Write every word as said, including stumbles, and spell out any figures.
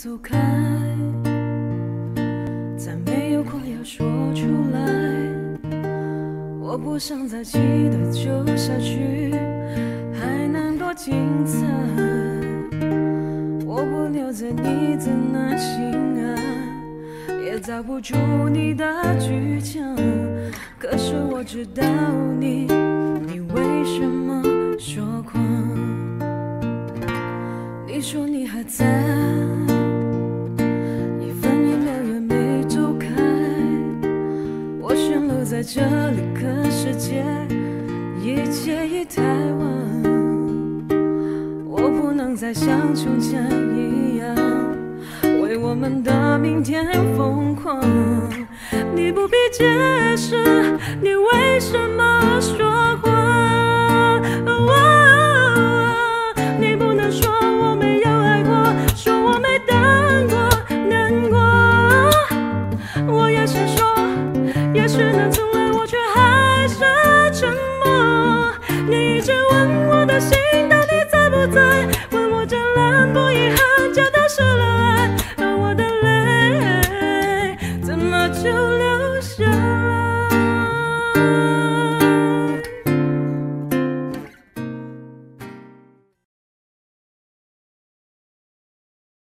走开，再没有话要说出来。我不想再记得就下去，还能多精彩？我不留在你的那心啊，也造不出你的倔强。可是我知道你，你为什么说谎？你说你还在，一分一秒也没走开。我悬留在这里，可世界一切已太晚。我不能再像从前一样，为我们的明天疯狂。你不必解释，你为什么